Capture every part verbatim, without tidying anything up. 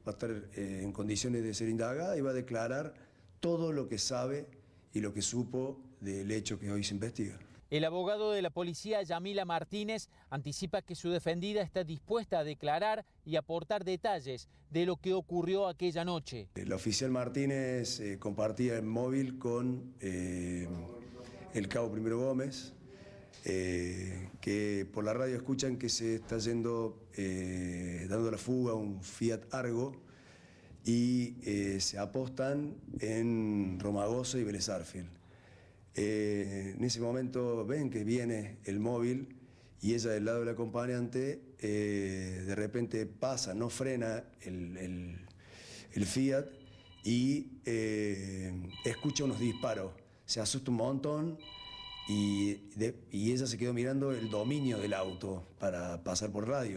va a estar eh, en condiciones de ser indagada y va a declarar todo lo que sabe y lo que supo del hecho que hoy se investiga. El abogado de la policía, Yamila Martínez, anticipa que su defendida está dispuesta a declarar y aportar detalles de lo que ocurrió aquella noche. La oficial Martínez eh, compartía el móvil con eh, el cabo Primero Gómez, eh, que por la radio escuchan que se está yendo, eh, dando la fuga un Fiat Argo y eh, se apostan en Romagosa y Vélez Arfield. Eh, en ese momento ven que viene el móvil y ella del lado del acompañante eh, de repente pasa, no frena el, el, el Fiat y eh, escucha unos disparos, se asusta un montón y, de, y ella se quedó mirando el dominio del auto para pasar por radio.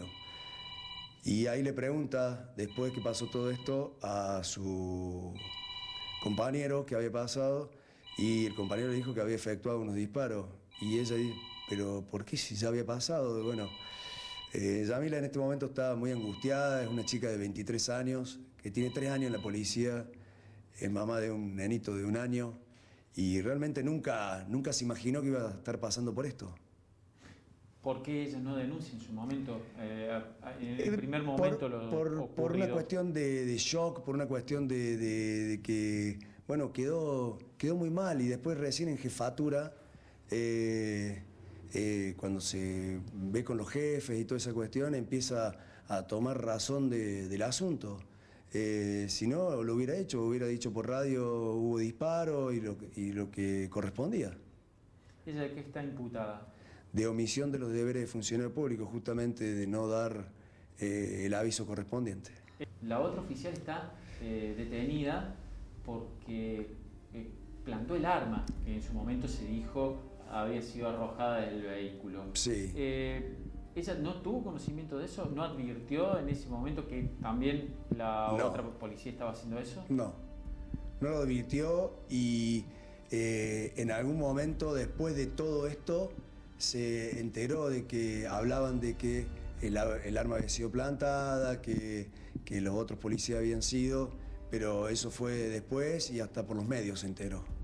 Y ahí le pregunta, después que pasó todo esto, a su compañero qué había pasado. Y el compañero le dijo que había efectuado unos disparos. Y ella dice, pero ¿por qué si ya había pasado? Bueno, eh, Yamila en este momento está muy angustiada, es una chica de veintitrés años, que tiene tres años en la policía, es mamá de un nenito de un año, y realmente nunca, nunca se imaginó que iba a estar pasando por esto. ¿Por qué ella no denuncia en su momento, eh, en el primer momento por, lo por, ocurrido? Por una cuestión de, de shock, por una cuestión de, de, de que... Bueno, quedó, quedó muy mal y después recién en jefatura, eh, eh, cuando se ve con los jefes y toda esa cuestión, empieza a tomar razón de, del asunto. Eh, si no, lo hubiera hecho, hubiera dicho por radio, hubo disparo y lo, y lo que correspondía. ¿Ella de qué está imputada? De omisión de los deberes de funcionario público, justamente de no dar eh, el aviso correspondiente. La otra oficial está eh, detenida porque eh, plantó el arma, que en su momento se dijo había sido arrojada del vehículo. Sí. Eh, ¿Ella no tuvo conocimiento de eso? ¿No advirtió en ese momento que también la no. otra policía estaba haciendo eso? No, no lo advirtió y eh, en algún momento después de todo esto se enteró de que hablaban de que el, el arma había sido plantada, que, que los otros policías habían sido... Pero eso fue después y hasta por los medios se enteró.